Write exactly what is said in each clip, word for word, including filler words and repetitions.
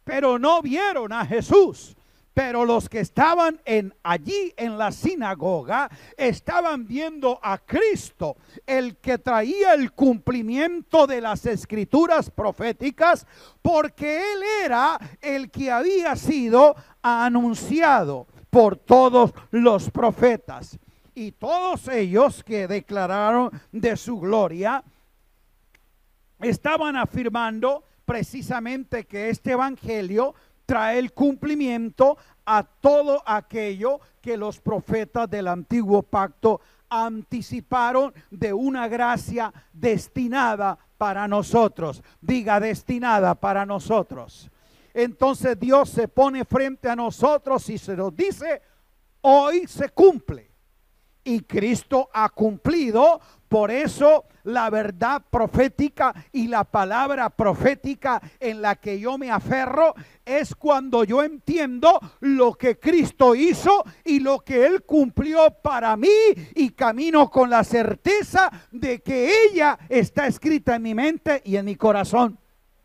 pero no vieron a Jesús. Pero los que estaban en, allí en la sinagoga estaban viendo a Cristo, el que traía el cumplimiento de las escrituras proféticas, porque Él era el que había sido anunciado por todos los profetas. Y todos ellos que declararon de su gloria estaban afirmando precisamente que este evangelio trae el cumplimiento a todo aquello que los profetas del antiguo pacto anticiparon de una gracia destinada para nosotros. Diga, destinada para nosotros. Entonces Dios se pone frente a nosotros y se nos dice, hoy se cumple. Y Cristo ha cumplido. Por eso la verdad profética y la palabra profética en la que yo me aferro es cuando yo entiendo lo que Cristo hizo y lo que Él cumplió para mí, y camino con la certeza de que ella está escrita en mi mente y en mi corazón.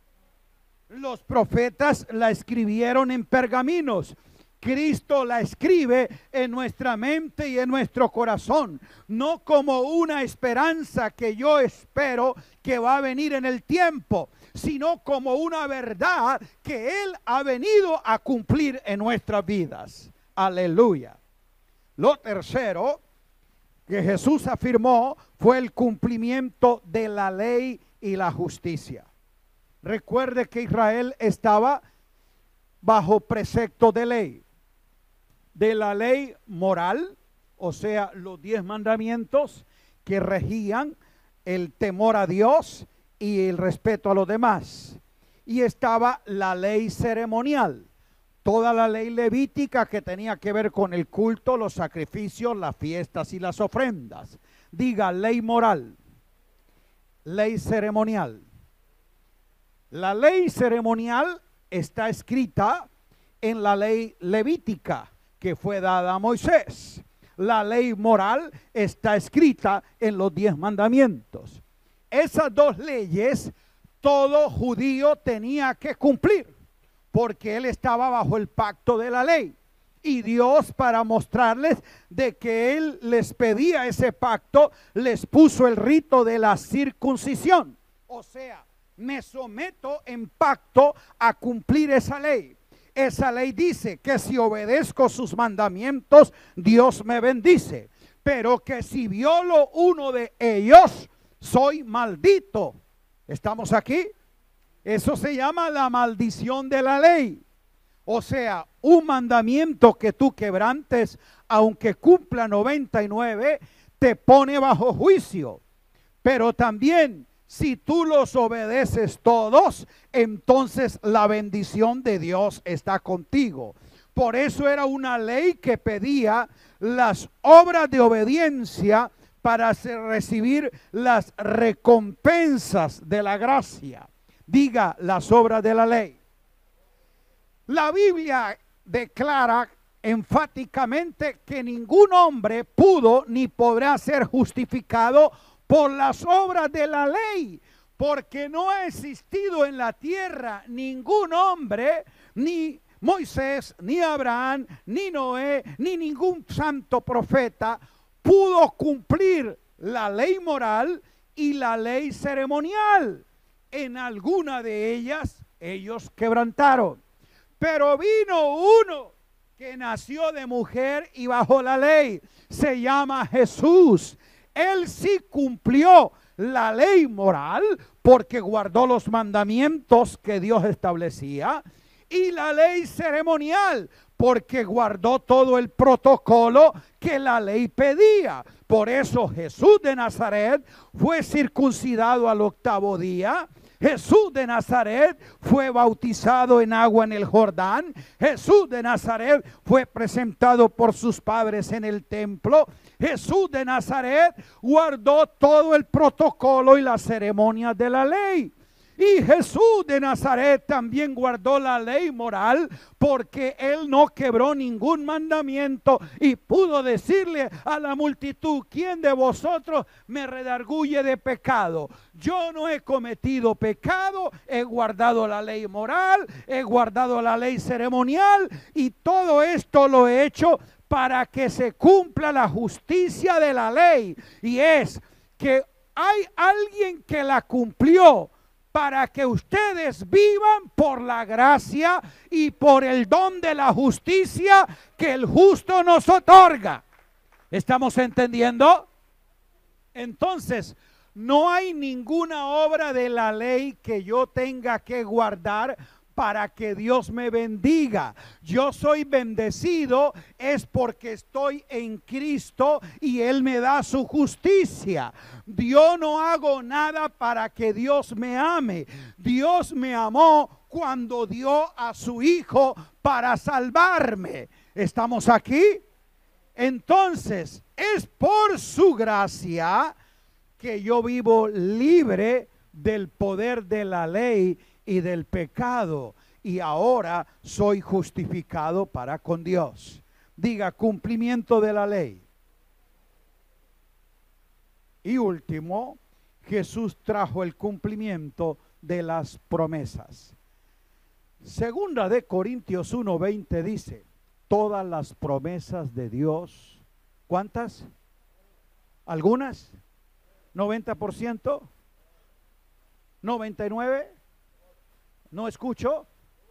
Los profetas la escribieron en pergaminos. Cristo la escribe en nuestra mente y en nuestro corazón, no como una esperanza que yo espero que va a venir en el tiempo, sino como una verdad que Él ha venido a cumplir en nuestras vidas. Aleluya. Lo tercero que Jesús afirmó fue el cumplimiento de la ley y la justicia. Recuerde que Israel estaba bajo precepto de ley. De la ley moral, o sea, los diez mandamientos que regían el temor a Dios y el respeto a los demás. Y estaba la ley ceremonial, toda la ley levítica que tenía que ver con el culto, los sacrificios, las fiestas y las ofrendas. Diga, ley moral, ley ceremonial. La ley ceremonial está escrita en la ley levítica que fue dada a Moisés. La ley moral está escrita en los diez mandamientos. Esas dos leyes todo judío tenía que cumplir, porque él estaba bajo el pacto de la ley. Y Dios, para mostrarles de que Él les pedía ese pacto, les puso el rito de la circuncisión. O sea, me someto en pacto a cumplir esa ley. Esa ley dice que si obedezco sus mandamientos, Dios me bendice. Pero que si violo uno de ellos, soy maldito. ¿Estamos aquí? Eso se llama la maldición de la ley. O sea, un mandamiento que tú quebrantes, aunque cumpla noventa y nueve, te pone bajo juicio. Pero también, si tú los obedeces todos, entonces la bendición de Dios está contigo. Por eso era una ley que pedía las obras de obediencia para recibir las recompensas de la gracia. Diga, las obras de la ley. La Biblia declara enfáticamente que ningún hombre pudo ni podrá ser justificado por las obras de la ley, porque no ha existido en la tierra ningún hombre, ni Moisés, ni Abraham, ni Noé, ni ningún santo profeta pudo cumplir la ley moral y la ley ceremonial. En alguna de ellas ellos quebrantaron. Pero vino uno que nació de mujer y bajo la ley, se llama Jesús. Él sí cumplió la ley moral porque guardó los mandamientos que Dios establecía, y la ley ceremonial porque guardó todo el protocolo que la ley pedía. Por eso Jesús de Nazaret fue circuncidado al octavo día. Jesús de Nazaret fue bautizado en agua en el Jordán. Jesús de Nazaret fue presentado por sus padres en el templo. Jesús de Nazaret guardó todo el protocolo y las ceremonias de la ley. Y Jesús de Nazaret también guardó la ley moral, porque él no quebró ningún mandamiento y pudo decirle a la multitud: ¿quién de vosotros me redarguye de pecado? Yo no he cometido pecado, he guardado la ley moral, he guardado la ley ceremonial, y todo esto lo he hecho para que se cumpla la justicia de la ley. Y es que hay alguien que la cumplió para que ustedes vivan por la gracia y por el don de la justicia que el justo nos otorga. ¿Estamos entendiendo? Entonces, no hay ninguna obra de la ley que yo tenga que guardar para que Dios me bendiga. Yo soy bendecido es porque estoy en Cristo y Él me da su justicia. Yo no hago nada para que Dios me ame. Dios me amó cuando dio a su Hijo para salvarme. ¿Estamos aquí? Entonces, es por su gracia que yo vivo libre del poder de la ley y del pecado, y ahora soy justificado para con Dios. Diga: cumplimiento de la ley. Y último, Jesús trajo el cumplimiento de las promesas. Segunda de Corintios uno veinte dice: todas las promesas de Dios, ¿cuántas? ¿Algunas? ¿noventa por ciento? ¿noventa y nueve por ciento? No escucho.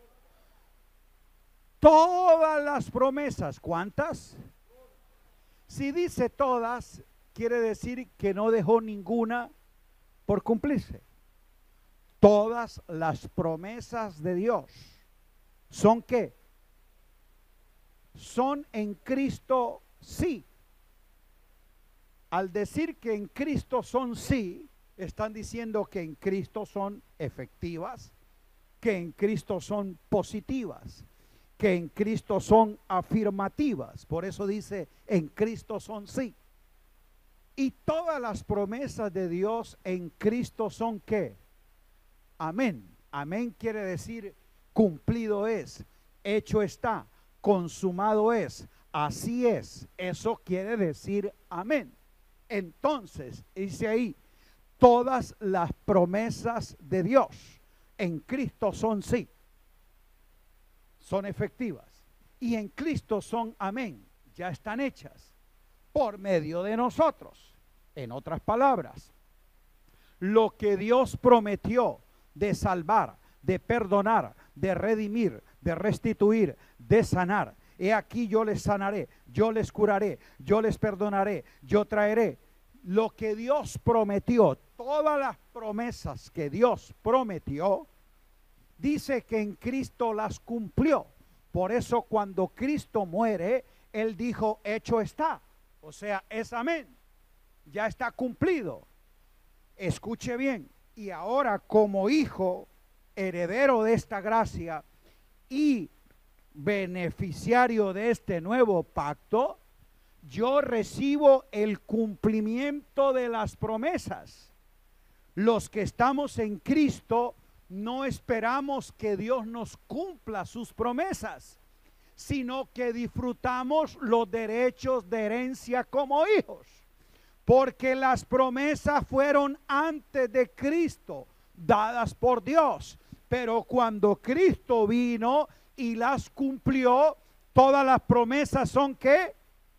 Todas las promesas, ¿cuántas? Si dice todas, quiere decir que no dejó ninguna por cumplirse. Todas las promesas de Dios son ¿qué? Son en Cristo sí. Al decir que en Cristo son sí, están diciendo que en Cristo son efectivas, que en Cristo son positivas, que en Cristo son afirmativas. Por eso dice: en Cristo son sí. Y todas las promesas de Dios en Cristo son ¿qué? Amén. Amén quiere decir cumplido es, hecho está, consumado es, así es. Eso quiere decir amén. Entonces, dice ahí: todas las promesas de Dios en Cristo son sí, son efectivas, y en Cristo son amén, ya están hechas por medio de nosotros. En otras palabras, lo que Dios prometió de salvar, de perdonar, de redimir, de restituir, de sanar: he aquí yo les sanaré, yo les curaré, yo les perdonaré, yo traeré. Lo que Dios prometió, todas las promesas que Dios prometió, dice que en Cristo las cumplió. Por eso cuando Cristo muere, Él dijo: hecho está. O sea, es amén. Ya está cumplido. Escuche bien. Y ahora, como hijo, heredero de esta gracia y beneficiario de este nuevo pacto, yo recibo el cumplimiento de las promesas. Los que estamos en Cristo no esperamos que Dios nos cumpla sus promesas, sino que disfrutamos los derechos de herencia como hijos, porque las promesas fueron antes de Cristo, dadas por Dios. Pero cuando Cristo vino y las cumplió, todas las promesas son ¿qué?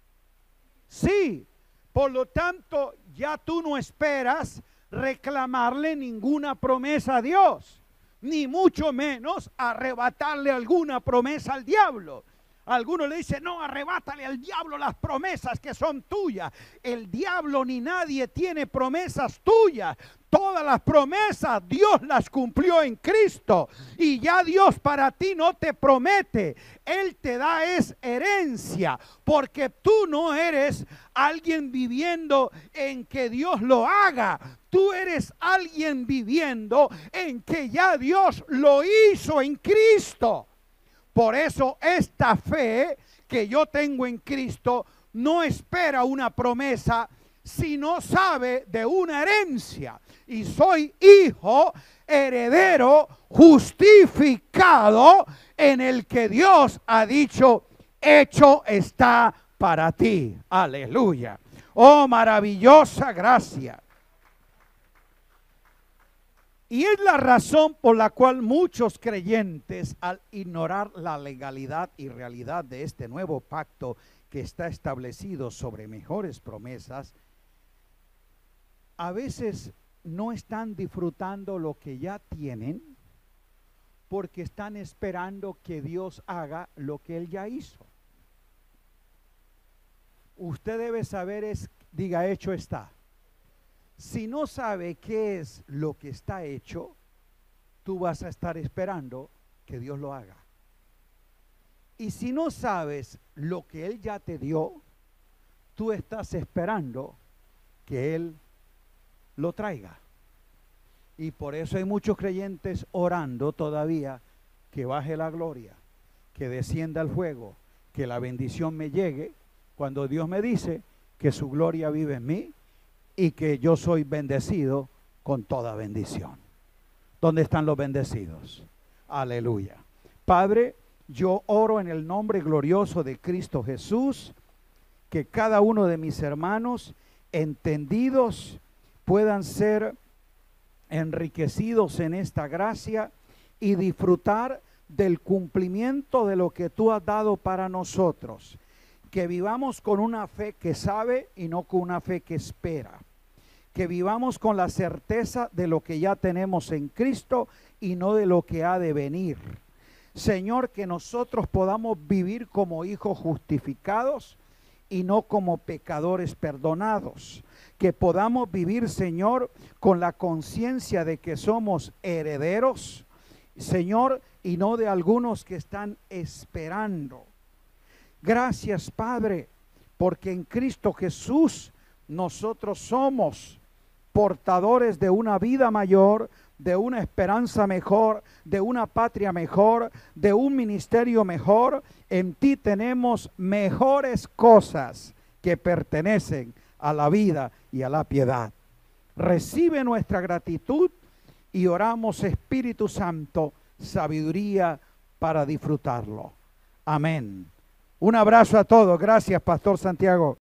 Sí. Por lo tanto, ya tú no esperas reclamarle ninguna promesa a Dios, ni mucho menos arrebatarle alguna promesa al diablo. Algunos le dicen: no, arrebátale al diablo las promesas que son tuyas. El diablo ni nadie tiene promesas tuyas. Todas las promesas Dios las cumplió en Cristo, y ya Dios para ti no te promete, Él te da es herencia, porque tú no eres alguien viviendo en que Dios lo haga. Tú eres alguien viviendo en que ya Dios lo hizo en Cristo. Por eso esta fe que yo tengo en Cristo no espera una promesa, si no sabe de una herencia? Y soy hijo, heredero, justificado, en el que Dios ha dicho, hecho está para ti. Aleluya. Oh, maravillosa gracia. Y es la razón por la cual muchos creyentes, al ignorar la legalidad y realidad de este nuevo pacto que está establecido sobre mejores promesas, a veces no están disfrutando lo que ya tienen, porque están esperando que Dios haga lo que Él ya hizo. Usted debe saber, es, diga, hecho está. Si no sabe qué es lo que está hecho, tú vas a estar esperando que Dios lo haga. Y si no sabes lo que Él ya te dio, tú estás esperando que Él lo traiga. Y por eso hay muchos creyentes orando todavía que baje la gloria, que descienda el fuego, que la bendición me llegue, cuando Dios me dice que su gloria vive en mí y que yo soy bendecido con toda bendición. ¿Dónde están los bendecidos? Aleluya. Padre, yo oro en el nombre glorioso de Cristo Jesús, que cada uno de mis hermanos entendidos puedan ser enriquecidos en esta gracia y disfrutar del cumplimiento de lo que tú has dado para nosotros. Que vivamos con una fe que sabe y no con una fe que espera. Que vivamos con la certeza de lo que ya tenemos en Cristo y no de lo que ha de venir. Señor, que nosotros podamos vivir como hijos justificados y no como pecadores perdonados. Que podamos vivir, Señor, con la conciencia de que somos herederos, Señor, y no de algunos que están esperando. Gracias, Padre, porque en Cristo Jesús nosotros somos portadores de una vida mayor, de una esperanza mejor, de una patria mejor, de un ministerio mejor. En ti tenemos mejores cosas que pertenecen a la vida y a la piedad. Recibe nuestra gratitud y oramos, Espíritu Santo, sabiduría para disfrutarlo. Amén. Un abrazo a todos. Gracias, Pastor Santiago.